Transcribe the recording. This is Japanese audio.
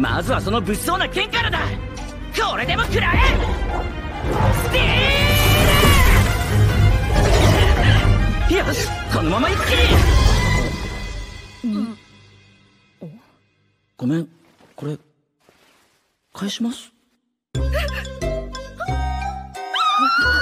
まずはその物騒な剣からだ。これでも食らえ。スティール。よし、このまま一気に。ごめん、これ返します。